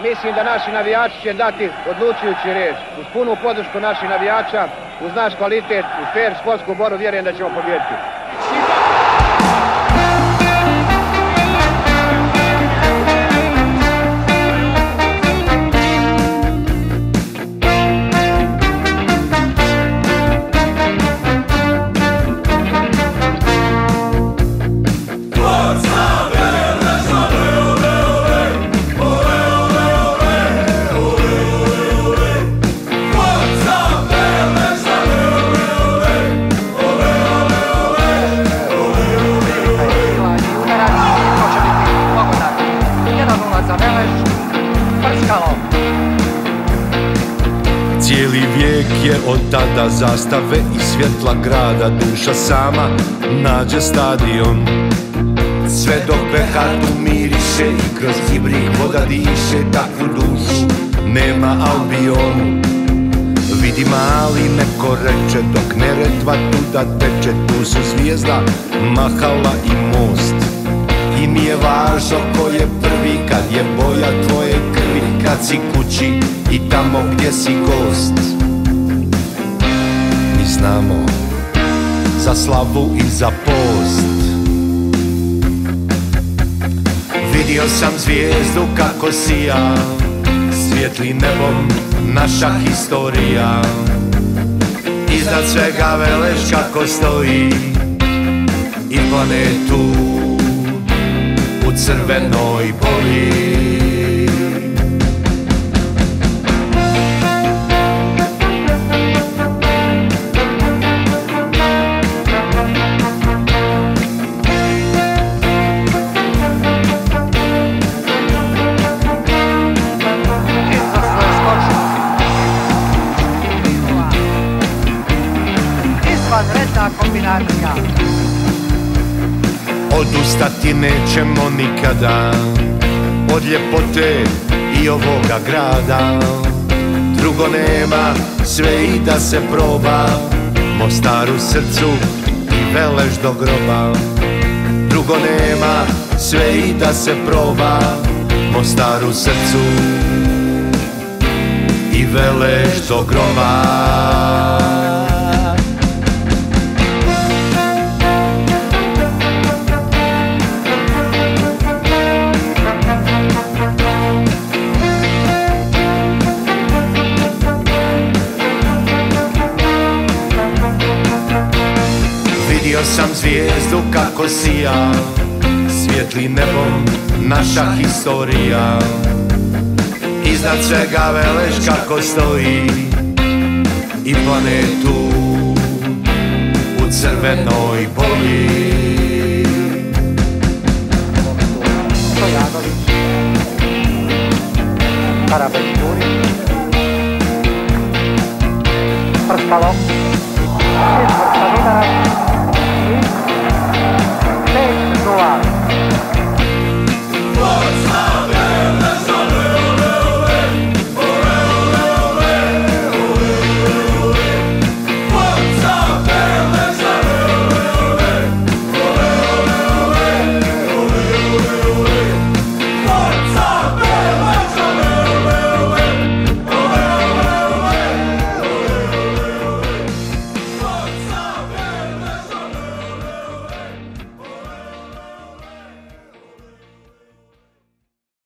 Mislim da naši navijači će dati odlučujući riječ. Uz punu podršku naših navijača, uz naš kvalitet, uz fair sportsku borbu, vjerujem da ćemo pobijediti. Cijeli vijek je od tada zastave i svjetla grada, duša sama nađe stadion. Sve dok Behatu miriše i kroz Ibrih voda diše, takvu dušu nema Albionu. Vidi mali, neko reče, dok Neretva tuda teče, tu su Zvijezda, Mahala i Most. I nije važno ko je prvi, kad je boja tvoje krvi, kad si kući i tamo gdje si gost. Mi znamo za slavu i za post. Vidio sam zvijezdu kako sija, svijetli nebom naša historija. Iznad svega Veleš kako stoji i planetu u crvenoj boji. Izvanredna kombinacija. Odustati nećemo nikada od ljepote i ovoga grada. Drugo nema, sve i da se proba, Mostar u srcu i Veleš do groba. Drugo nema, sve i da se proba, Mostar u srcu i Veleš do groba. Vidio sam zvijezdu kako sija, svijetli nebom naša historija. Iznad svega Veleš kako stoji i planetu u crvenoj boji. Stojanović, Karabeć Jurić, Prspalo.